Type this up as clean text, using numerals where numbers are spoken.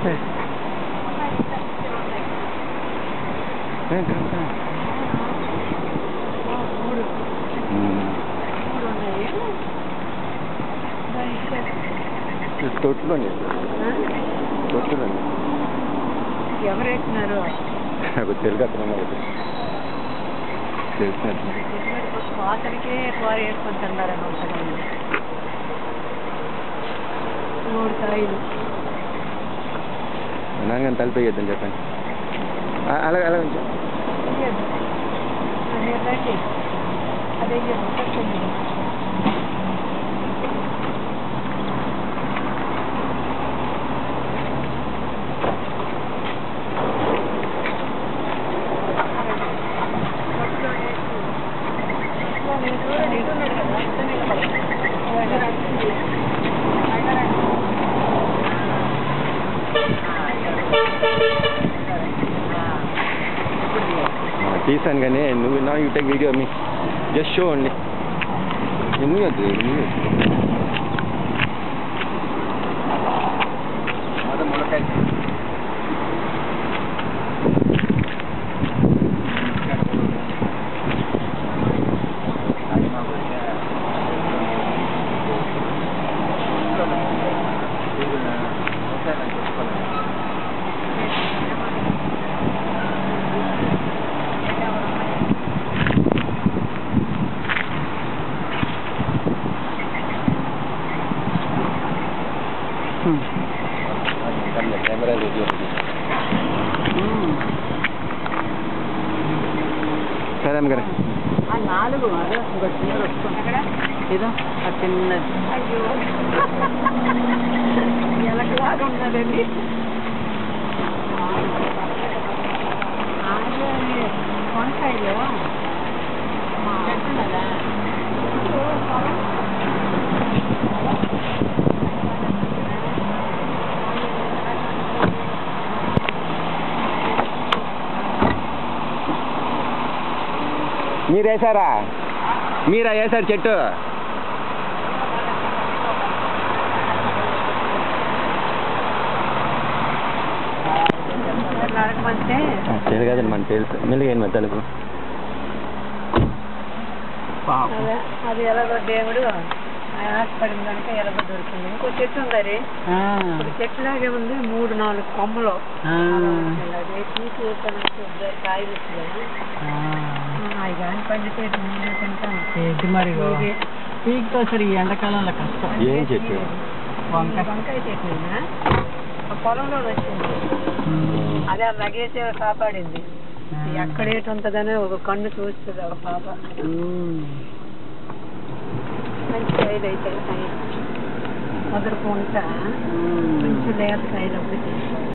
తొట్టులోని ఎవరు వేసినారు? తెలుగు అర్థం తెలిసినట్టు వాసనకే కూర వేసుకొని తిన్నారని ఉంటుంది. 3 కాయలు నాన్న తలిపేయద్దని చెప్పండి. అలాగే అలాగే అదే తీసాను కానీ నువ్వు నా you take video me just show అండి. నువ్వు కెమెరా సరే అమ్మగారు. 4 అదే ఒక చీర వస్తుంది ఇదో ఆ చిన్నది. అయ్యో ఎలాగలాగా ఉన్నదండి. వంకాయలు చెట్టున్నదా? మీరు వేసారా? మీరా వేసారు చెట్టు? తెలుగు కదండి మన తెలుసు. మెల్లిగా మరి తెలుగు అది ఎలాగో దేవుడు ఆశపడిన కనుక ఎలాగో దొరికింది. ఇంకో చెట్టు ఉందని ఇప్పుడు చెట్టులాగే ఉంది. 3-4 కొమ్మలు అదే తీసి కాయలు వచ్చింది. అవి కానీ పండితే తింటాను మరి. పీక్తో సరే ఈ ఎండాకాలంలో కష్టం. ఏం చెట్టు? వంకాయ చెట్టు పొలంలో వచ్చింది. అదే లగేసే కాపాడింది. ఎక్కడేటి ఉంటుందని ఒక కన్ను చూస్తుంది ఒక పాప. మంచి కాయలు అయితే మొదలు కొంట మంచి లేత కాయలు ఒకటి